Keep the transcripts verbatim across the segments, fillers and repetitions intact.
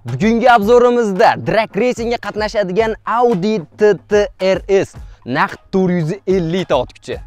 Bugungi obzorimizda drag racingga qatnashadigan Audi T T R S naqd to'rt yuz ellik ta ot kuchi.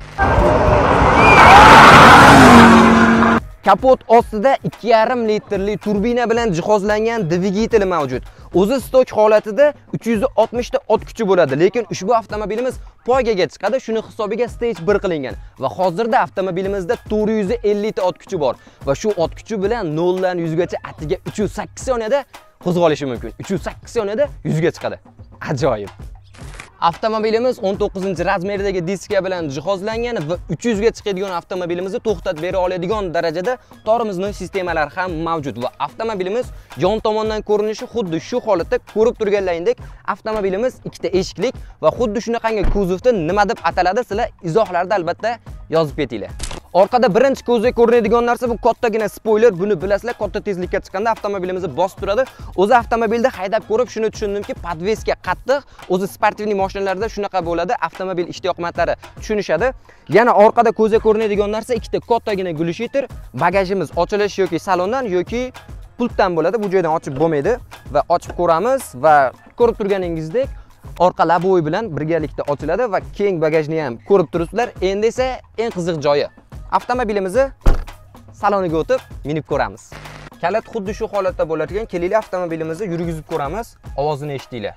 Kapot ostida ikki yarim litrli turbina bilan jihozlangan dvigatel mavjud. O'zi stok holatida uch yuz oltmish ta ot kuchi bo'ladi, lekin ushbu avtomobilimiz poygaga chiqadi, shuni hisobiga stage bir qilingan va hozirda avtomobilimizda to'rt yuz ellik ta ot kuchi bor va shu ot kuchi bilan nol dan yuz gacha atiga uch yuz sakkiz soniyada qo'zg'alishi mumkin. uch yuz sakkiz soniyada yuz ga chiqadi. Ajoyib. Avtomobilimiz o'n to'qqizinchi razmerdagi diska bilan jihozlangan va uch yuz ga chiqadigan avtomobilimizni to'xtatib bera oladigan darajada tormozli sistemalar ham mavjud va avtomobilimiz yon tomondan ko'rinishi xuddi shu holatda ko'rib turganlaringdek avtomobilimiz ikkita eshiklik va xuddi shunaqangi kuzovda nima deb ataladi, sizlar izohlarda albatta yozib ketinglar. Orqada birinchi ko'zga ko'rinadigan narsa bu kattagina spoiler. Buni bilasizlar, katta tezlikka chiqqanda avtomobilimizni bosib turadi. O'zi avtomobilda haydab ko'rib shuni tushundimki, podveska qattiq. O'zi sportivniy mashinalarda shunaqa bo'ladi. Avtomobil ishtiyoqmatlari tushunishadi. Yana orqada ko'zga ko'rinadigan narsa ikkita kattagina glushiter. Bagajimiz ochilish yoki salondan yoki pultdan bo'ladi. Bu joydan ochib bo'lmaydi va ochib ko'ramiz va ko'rib turganingizdek orqa laboy bilan birgalikda ochiladi va keng bagajni ham ko'rib turibsizlar. Endi esa eng qiziq joyi. Avtomobilimizni saloniga o'tib minib ko'ramiz. Kalit xuddi shu holatda bo'ladigan. Kelinglar avtomobilimizni yurgizib ko'ramiz, ovozini eshitinglar.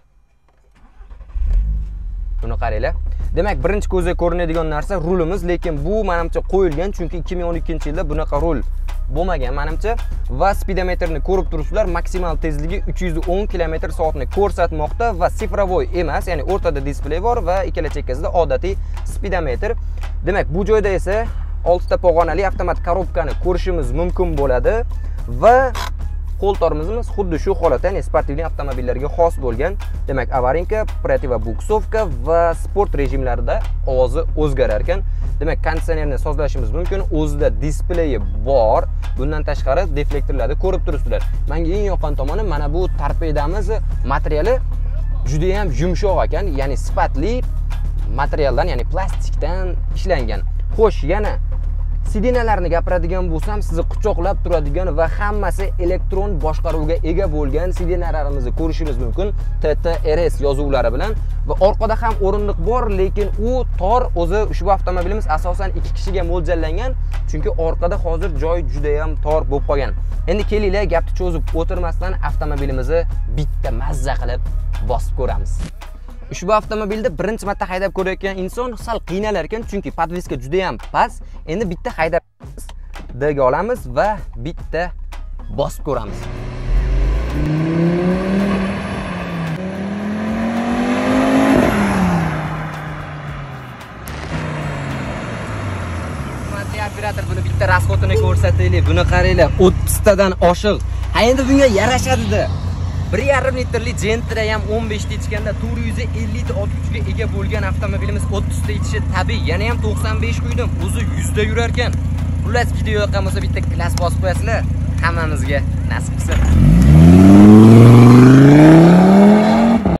Buni qaranglar. Demak, birinchi ko'zga ko'rinadigan narsa rulimiz, lekin bu menimcha qo'yilgan, chunki ikki ming o'n ikkinchi yilda bunaqa rul bo'lmagan menimcha va speedometrni ko'rib turibsizlar, maksimal tezligi uch yuz o'n kilometr soatni ko'rsatmoqda va sifrovoy emas, ya'ni o'rtada displey bor va ikkala chekkasida odatiy speedometr. Demak, bu joyda esa oltita pog'onali avtomat korobkani ko'rishimiz mumkin bo'ladi va qo'l tormozimiz xuddi shu holatda, ya'ni sportivniy avtomobillarga xos bo'lgan. Demak, avarinka, protiva buksovka va sport rejimlarida ovozi o'zgarar ekan. Demak, konditsionerni sozlashimiz mumkin. O'zida displeyi bor. Bundan tashqari deflektorlarni ko'rib turibsizlar. Menga eng yoqqan tomoni mana bu torpedamiz materiali juda ham yumshoq ekan, ya'ni sifatli materialdan, ya'ni plastikdan ishlangan. Xo'sh, yana sidinalarni gapiradigan bo'lsam, sizni quchoqlab turadigan va hammasi elektron boshqaruvga ega bo'lgan sidinalarimizni ko'rishingiz mumkin T T R S yozuvlari bilan va orqada ham o'rindiq bor, lekin u tor. O'zi ushbu avtomobilimiz asosan ikki kishiga mo'ljallangan, chunki orqada hozir joy juda ham tor bo'lib qolgan. Endi kelinglar, gapni cho'zib o'tirmasdan avtomobilimizni bitta mazza qilib bosib ko'ramiz. Ushbu avtomobilda birinchi marta haydab ko'rayotgan inson sal qiynalar ekan, chunki podveska juda ham past. Endi bitta haydab D ga olamiz va bitta bosib ko'ramiz. Hurmatli operator, buni bitta rasxotini ko'rsataylik. Buni qaranglar, o'ttiz tadan oshiq. Ha, endi bunga yarashadi-da. bir yarim litrli Gentra ham o'n besh ta ichganda to'rt yuz ellik ta ot kuchiga ega bo'lgan avtomobilimiz o'ttiz ta ichishi tabiiy. Yana ham to'qson besh qo'ydim, o'zi yuz ta yurar ekan. Xullas, video yoqqan bo'lsa bitta klass bosib qo'yasizlar, hammamizga nasib qilsin.